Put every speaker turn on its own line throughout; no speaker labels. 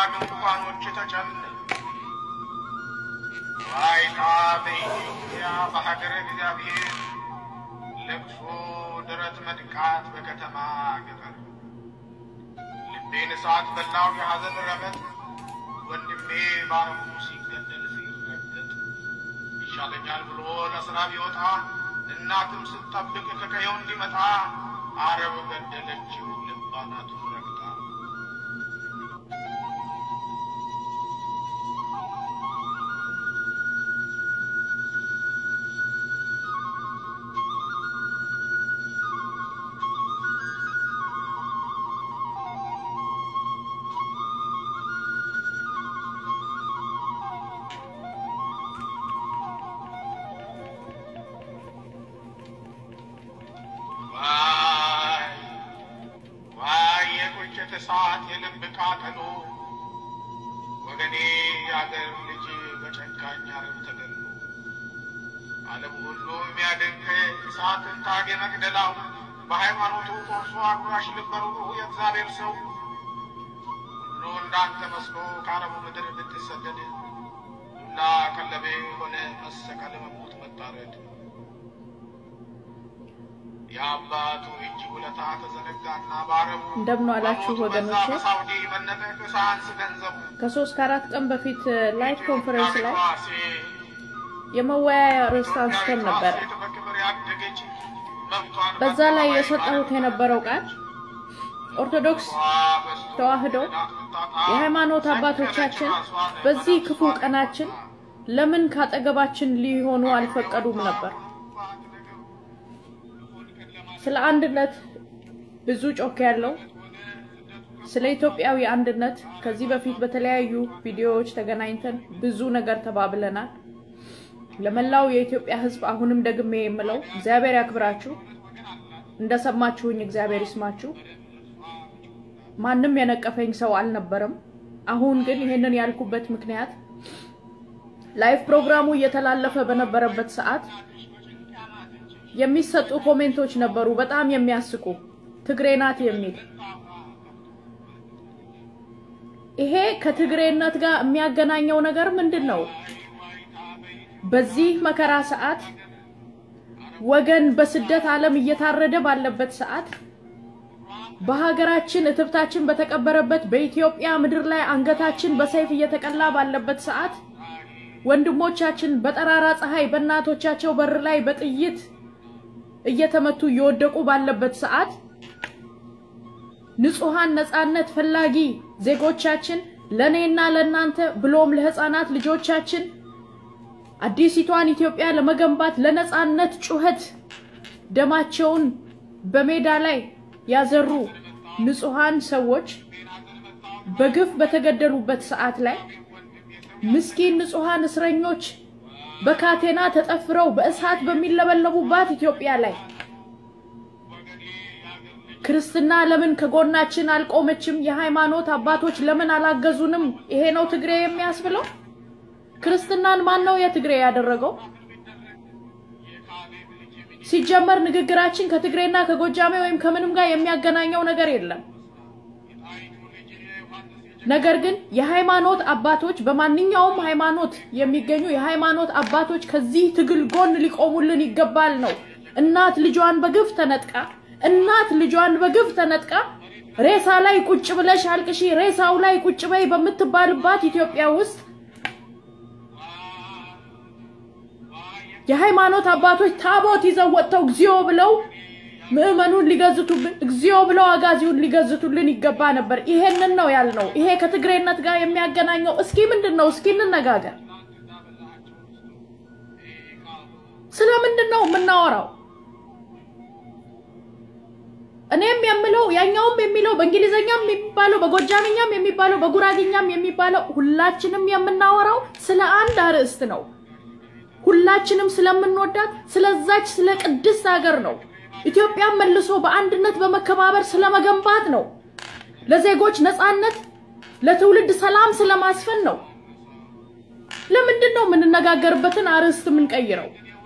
ድንኳኖች ተጨነቁ በኢትዮጵያ በሀገረ እግዚአብሔር ለቅሶ ድረት መድቃት በከተማ ገጠር ልቤን እሳት በላው የሐዘን ረመጥ ወንድሜ ባረሙ ሲገደል ሲረገጥ ይሻለኛል ብሎ ለስራ ቢወጣ እናትም ስትጠብቅ ከቀየው እንዲመጣ አረብ ገደለችው ልባናቱ ረግጣ ሰዓት የልብ ቃጠሎ ወገኔ ያገር ልጅ በጨካኝ አረብ ተገሎ ዓለም ሁሉ የሚያደንቅ ሰዓትን ታገ መቅደላው በሃይማኖቱ ቆርሶ አጉራሽ ልበሩ የእግዚአብሔር ሰው ሁሉ እንዳንተ መስሎ ከአረቡ ምድር ብትሰደድ ሁላ ቀለቤ ሆነ መሰቀል መሞት መታረድ ያባቱ እጅ ውለታ ተዘነጋና ባረቡ
እንደምን አላችሁ ወገኖቼ ከ3 4 ቀን በፊት ላይቭ ኮንፈረንስ ላይ የመወያያ ርዕስ አንስተን ነበር በዛ ላይ የሰጠሁት የነበረው ቃል ኦርቶዶክስ ተዋህዶ የሃይማኖት አባቶቻችን በዚህ ክፉ ቀናችን ለምን ካጠገባችን ሊሆኑ አልፈቀዱም ነበር ስለ አንድነት ብዙ ጮክ ያለው ስለ ኢትዮጵያዊ አንድነት ከዚህ በፊት በተለያዩ ቪዲዮዎች ተገናኝተን ብዙ ነገር ተባብለናል ለመላው የኢትዮጵያ ሕዝብ አሁንም ደግሜ የምለው እግዚአብሔር ያክብራችሁ እንደሰማችሁኝ እግዚአብሔር ይስማችሁ ማንንም የነቀፈኝ ሰው አልነበረም አሁን ግን ይሄንን ያልኩበት ምክንያት ላይቭ ፕሮግራሙ እየተላለፈ በነበረበት ሰዓት የሚሰጡ ኮሜንቶች ነበሩ በጣም የሚያስቁ ትግሬናት የሚል ይሄ ከትግሬነት ጋር የሚያገናኘው ነገር ምንድነው በዚህ መከራ ሰዓት ወገን በስደት ዓለም እየታረደ ባለበት ሰዓት በሀገራችን እትብታችን በተቀበረበት በኢትዮጵያ ምድር ላይ አንገታችን በሰይፍ እየተቀላ ባለበት ሰዓት ወንድሞቻችን በጠራራ ፀሐይ በእናቶቻቸው በር ላይ በጥይት እየተመቱ እየወደቁ ባለበት ሰዓት ንጹሃን ነፃነት ፈላጊ ዜጎቻችን ለኔና ለናንተ ብሎም ለህፃናት ልጆቻችን አዲሲቷን ኢትዮጵያ ለመገንባት ለነፃነት ጩኸት ደማቸውን በሜዳ ላይ ያዘሩ ንጹሃን ሰዎች በግፍ በተገደሉበት ሰዓት ላይ ምስኪን ንጹሃን እስረኞች በካቴና ተጠፍረው በእሳት በሚለበለቡባት ኢትዮጵያ ላይ ክርስትና ለምን ከጎናችን አልቆመችም የሃይማኖት አባቶች ለምን አላገዙንም ይሄ ነው ትግሬ የሚያስብለው ክርስትናን ማን ነው የትግሬ ያደረገው ሲጀመር ንግግራችን ከትግሬና ከጎጃሜ ወይም ከምንም ጋር የሚያገናኘው ነገር የለም ነገር ግን የሃይማኖት አባቶች በማንኛውም ሃይማኖት የሚገኙ የሃይማኖት አባቶች ከዚህ ትግል ጎን ሊቆሙልን ይገባል ነው እናት ልጇን በግፍ ተነጥቃ ሬሳ ላይ ቁጭ ብለሽ አልቅሺ ሬሳው ላይ ቁጭ በይ በመትባልባት ኢትዮጵያ ውስጥ የሃይማኖት አባቶች ታቦት ይዘው ወጥተው እግዚኦ ብለው ምእመኑን ሊገዝቱልን እግዚኦ ብለው አጋዚውን ሊገዝቱልን ይገባ ነበር ይሄንን ነው ያልነው ይሄ ከትግሬነት ጋር የሚያገናኘው እስኪ ምንድነው እስኪ እንነጋገር ስለምንድነው ምናወራው እኔም የምለው ያኛውም የሚለው በእንግሊዘኛም የሚባለው በጎጃምኛም የሚባለው በጉራጌኛም የሚባለው ሁላችንም የምናወራው ስለ አንድ አርዕስት ነው ሁላችንም ስለምንወዳት ስለዛች ስለ ቅድስት ሀገር ነው ኢትዮጵያ መልሶ በአንድነት በመከባበር ስለመገንባት ነው ለዜጎች ነፃነት ለትውልድ ሰላም ስለማስፈን ነው ለምንድነው ምንነጋገርበትን አርዕስት ምንቀይረው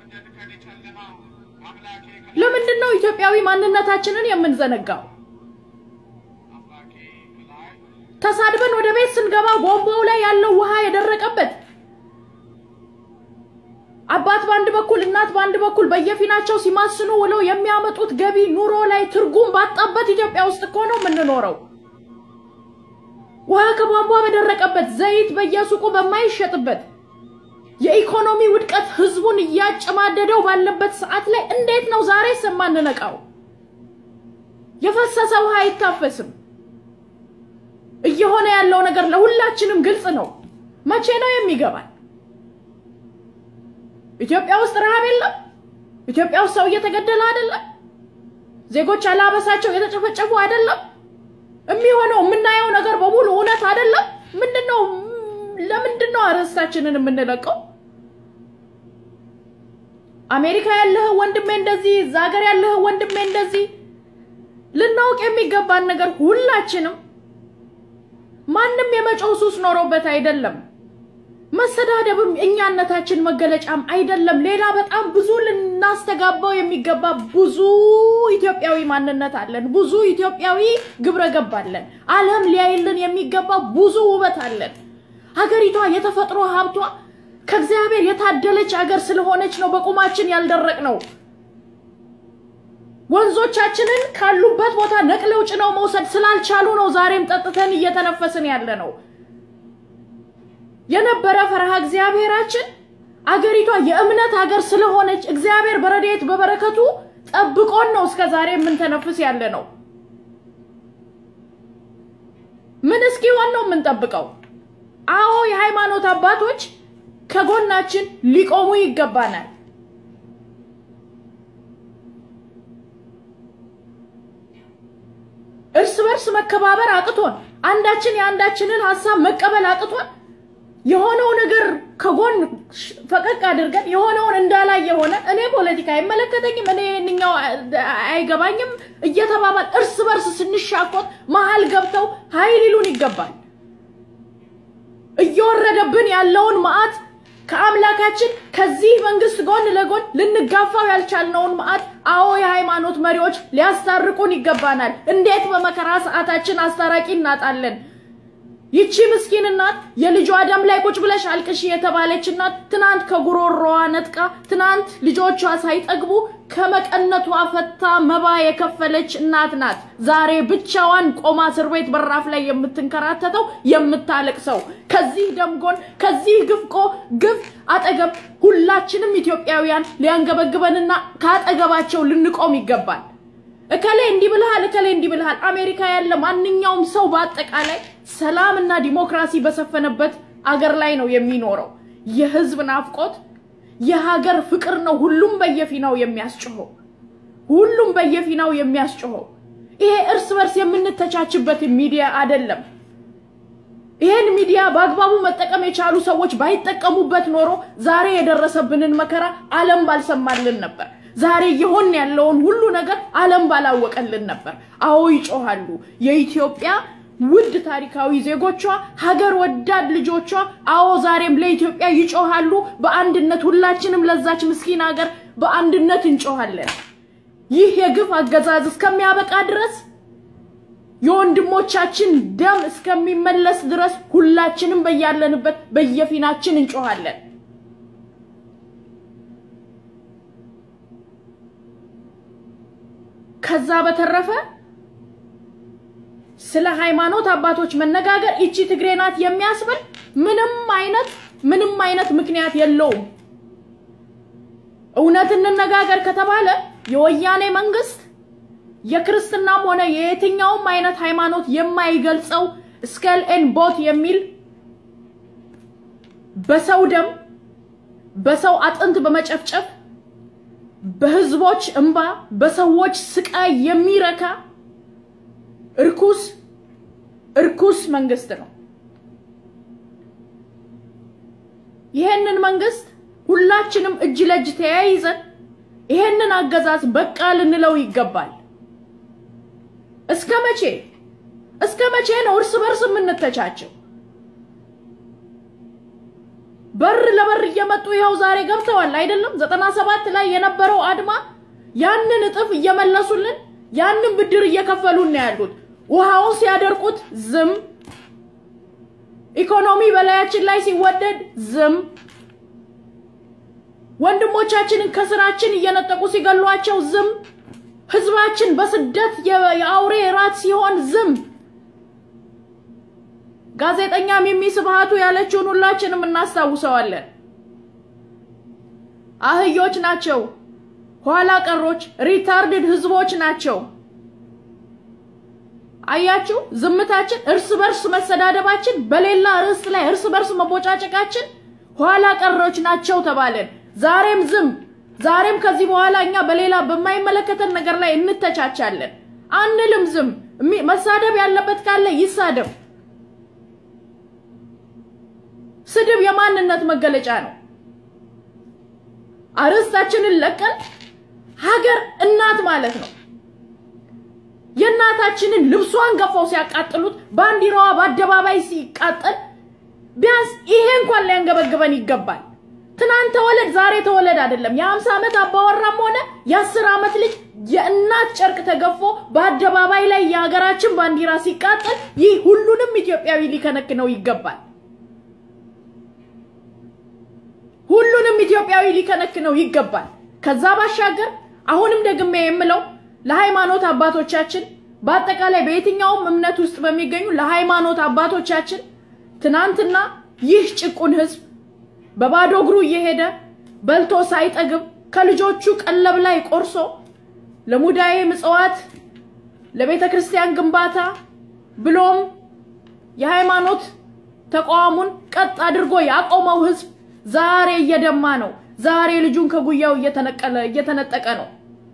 ለምንድነው ኢትዮጵያዊ ማንነታችንን የምንዘነጋው ተሳድበን ወደ ቤት ስንገባ ቦምቦው ላይ ያለው ውሃ የደረቀበት አባት ባንድ በኩል እናት ባንድ በኩል በየፊናቸው ሲማስኑ ውለው የሚያመጡት ገቢ ኑሮ ላይ ትርጉም ባጣበት ኢትዮጵያ ውስጥ እኮ ነው የምንኖረው። ውሃ ከቧንቧ በደረቀበት ዘይት በየሱቁ በማይሸጥበት የኢኮኖሚ ውድቀት ህዝቡን እያጨማደደው ባለበት ሰዓት ላይ እንዴት ነው ዛሬ ሰማንነቃው? የፈሰሰ ውሃ አይታፈስም። እየሆነ ያለው ነገር ለሁላችንም ግልጽ ነው። መቼ ነው የሚገባል? ኢትዮጵያ ውስጥ ረሃብ የለም? ኢትዮጵያ ውስጥ ሰው እየተገደለ አይደለም? ዜጎች አላበሳቸው የተጨፈጨፉ አይደለም? የሚሆነው የምናየው ነገር በሙሉ እውነት አይደለም? ምንድነው ለምንድነው አረስታችንን የምንለቀው? አሜሪካ ያለህ ወንድሜ እንደዚህ ዛገር ያለህ ወንድሜ እንደዚህ ልናውቅ የሚገባን ነገር ሁላችንም ማንንም የመጮህ ሱስ ኖሮበት አይደለም። መሰዳደብም እኛነታችን መገለጫም አይደለም። ሌላ በጣም ብዙ ልናስተጋባው የሚገባ ብዙ ኢትዮጵያዊ ማንነት አለን። ብዙ ኢትዮጵያዊ ግብረ ገብ አለን። ዓለም ሊያይልን የሚገባ ብዙ ውበት አለን። ሀገሪቷ የተፈጥሮ ሀብቷ ከእግዚአብሔር የታደለች ሀገር ስለሆነች ነው በቁማችን ያልደረቅ ነው። ወንዞቻችንን ካሉበት ቦታ ነቅለው ጭነው መውሰድ ስላልቻሉ ነው ዛሬም ጠጥተን እየተነፈስን ያለ ነው። የነበረ ፈርሃ እግዚአብሔራችን አገሪቷ የእምነት ሀገር ስለሆነች እግዚአብሔር በረድኤት በበረከቱ ጠብቆን ነው እስከ ዛሬ ምን ተነፍስ ያለ ነው። ምን እስኪሆን ነው ምን ጠብቀው? አዎ የሃይማኖት አባቶች ከጎናችን ሊቆሙ ይገባናል። እርስ በርስ መከባበር አቅቶን አንዳችን የአንዳችንን ሐሳብ መቀበል አቅቶን የሆነው ነገር ከጎን ፈቀቅ አድርገን የሆነውን እንዳላየ ሆነ እኔ ፖለቲካ አይመለከተኝም እኔ እንኛው አይገባኝም እየተባባል እርስ በርስ ስንሻቆት መሃል ገብተው ኃይል ይሉን ይገባል። እየወረደብን ያለውን ማአት ከአምላካችን ከዚህ መንግስት ጎን ለጎን ልንጋፋው ያልቻልነውን ማአት አዎ የሃይማኖት መሪዎች ሊያስታርቁን ይገባናል። እንዴት በመከራ ሰዓታችን አስታራቂ እናጣለን? ይቺ ምስኪን እናት የልጇ ደም ላይ ቁጭ ብለሽ አልቅሽ የተባለች እናት ትናንት ከጉሮሮዋ ነጥቃ ትናንት ልጆቿ ሳይጠግቡ ከመቀነቷ ፈታ መባ የከፈለች እናት ናት። ዛሬ ብቻዋን ቆማ እስር ቤት በራፍ ላይ የምትንከራተተው የምታለቅሰው ከዚህ ደምጎን ከዚህ ግፍ አጠገብ ሁላችንም ኢትዮጵያውያን ሊያንገበግበንና ካጠገባቸው ልንቆም ይገባል። እከሌ እንዲብልሃል አሜሪካ ያለ ማንኛውም ሰው በአጠቃላይ ሰላምና ዲሞክራሲ በሰፈነበት አገር ላይ ነው የሚኖረው። የህዝብ ናፍቆት የሀገር ፍቅር ነው ሁሉም በየፊናው የሚያስጨው። ይሄ እርስ በርስ የምንተቻችበት ሚዲያ አይደለም። ይሄን ሚዲያ በአግባቡ መጠቀም የቻሉ ሰዎች ባይጠቀሙበት ኖሮ ዛሬ የደረሰብንን መከራ ዓለም ባልሰማልን ነበር። ዛሬ ይሆን ያለውን ሁሉ ነገር ዓለም ባላወቀልን ነበር። አዎ ይጮሃሉ የኢትዮጵያ ውድ ታሪካዊ ዜጎቿ ሀገር ወዳድ ልጆቿ አዎ ዛሬም ለኢትዮጵያ ይጮሃሉ። በአንድነት ሁላችንም ለዛች ምስኪን ሀገር በአንድነት እንጮሃለን። ይህ የግፍ አገዛዝ እስከሚያበቃ ድረስ የወንድሞቻችን ደም እስከሚመለስ ድረስ ሁላችንም በያለንበት በየፊናችን እንጮሃለን። ከዛ በተረፈ ስለ ሃይማኖት አባቶች መነጋገር እቺ ትግሬናት የሚያስብል ምንም አይነት ምክንያት የለውም። እውነት እንነጋገር ከተባለ የወያኔ መንግስት የክርስትናም ሆነ የየትኛውም አይነት ሃይማኖት የማይገልጸው ስኬል ኤንድ ቦት የሚል በሰው ደም በሰው አጥንት በመጨፍጨፍ በህዝቦች እንባ በሰዎች ስቃይ የሚረካ እርኩስ መንግስት ነው። ይሄንን መንግስት ሁላችንም እጅ ለእጅ ተያይዘን ይሄንን አገዛዝ በቃ ልንለው ይገባል። እስከ መቼ ነው እርስ በርስ የምንተቻቸው? በር ለበር እየመጡ ይኸው ዛሬ ገብተዋል አይደለም? 97 ላይ የነበረው አድማ ያንን እጥፍ እየመለሱልን ያንን ብድር እየከፈሉን ያሉት ውሃውን ሲያደርቁት ዝም ኢኮኖሚ በላያችን ላይ ሲወደድ ዝም ወንድሞቻችንን ከስራችን እየነጠቁ ሲገሏቸው ዝም ህዝባችን በስደት የአውሬ ራት ሲሆን ዝም ጋዜጠኛ ሚሚ ስብሃቱ ያለችውን ሁላችንም እናስታውሰዋለን አህዮች ናቸው ኋላ ቀሮች ሪታርድድ ህዝቦች ናቸው አያችሁ ዝምታችን እርስ በርስ መሰዳደባችን በሌላ ርዕስ ላይ እርስ በርስ መቦጫጨቃችን ኋላ ቀሮች ናቸው ተባለን ዛሬም ዝም ዛሬም ከዚህ በኋላ እኛ በሌላ በማይመለከተን ነገር ላይ እንተቻቻለን አንልም ዝም መሳደብ ያለበት ካለ ይሳደብ ስድብ የማንነት መገለጫ ነው አርስታችንን ለቀን ሀገር እናት ማለት ነው የናታችንን ልብሷን ገፈው ሲያቃጥሉት ባንዲራዋ በአደባባይ ሲቃጠል ቢያንስ ይሄ እንኳን ሊያንገበግበን ይገባል ትናንት ተወለድ ዛሬ ተወለድ አይደለም የ50 ዓመት አባወራም ሆነ የ10 ዓመት ልጅ የእናት ጨርቅ ተገፎ በአደባባይ ላይ የሀገራችን ባንዲራ ሲቃጠል ይህ ሁሉንም ኢትዮጵያዊ ሊከነክነው ይገባል ሁሉንም ኢትዮጵያዊ ሊከነክነው ይገባል ከዛ ባሻገር አሁንም ደግሜ የምለው ለሃይማኖት አባቶቻችን በአጠቃላይ በየትኛውም እምነት ውስጥ በሚገኙ ለሃይማኖት አባቶቻችን ትናንትና ይህ ጭቁን ህዝብ በባዶ እግሩ እየሄደ በልቶ ሳይጠግብ ከልጆቹ ቀለብ ላይ ቆርሶ ለሙዳዬ ምጽዋት ለቤተ ክርስቲያን ግንባታ ብሎም የሃይማኖት ተቋሙን ቀጥ አድርጎ ያቆመው ህዝብ ዛሬ እየደማ ነው ዛሬ ልጁን ከጉያው እየተነጠቀ ነው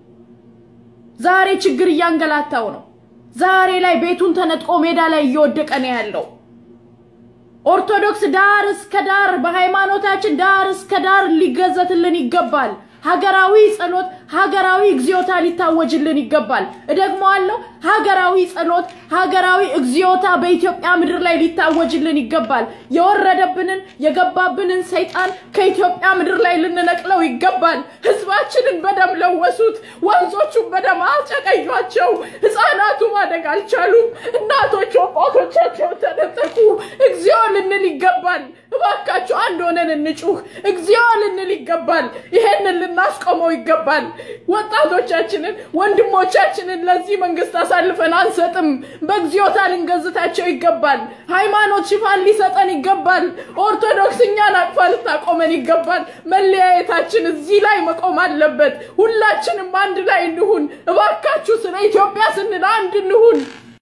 ዛሬ ችግር ያንገላታው ነው ዛሬ ላይ ቤቱን ተነጥቆ ሜዳ ላይ እየወደቀ ነው ያለው ኦርቶዶክስ ዳር እስከ ዳር በሃይማኖታችን ዳር እስከ ዳር ሊገዘትልን ይገባል ሀገራዊ ጸሎት ሀገራዊ እግዚኦታ ሊታወጅልን ይገባል እደግመዋለሁ ሀገራዊ ጸሎት ሀገራዊ እግዚኦታ በኢትዮጵያ ምድር ላይ ሊታወጅልን ይገባል የወረደብንን የገባብንን ሰይጣን ከኢትዮጵያ ምድር ላይ ልንነቅለው ይገባል ህዝባችንን በደም ለወሱት ወንዞቹን በደም አጨቀዩአቸው ህፃናቱ ማደግ አልቻሉም እናቶች ወጣቶቻቸው ተነጠቁ እግዚኦ ልንል ይገባል እባካችሁ አንድ ሆነን እንጩህ እግዚኦ ልንል ይገባል ይሄንን ልናስቆመው ይገባል ወጣቶቻችንን ወንድሞቻችንን ለዚህ መንግስት አሳልፈን አንሰጥም በእግዚኦታ ልንገዝታቸው ይገባል ሃይማኖት ሽፋን ሊሰጠን ይገባል ኦርቶዶክስኛን አቅፋ ልታቆመን ይገባል መለያየታችን እዚህ ላይ መቆም አለበት ሁላችንም አንድ ላይ እንሁን እባካችሁ ስለ ኢትዮጵያ ስንል አንድ እንሁን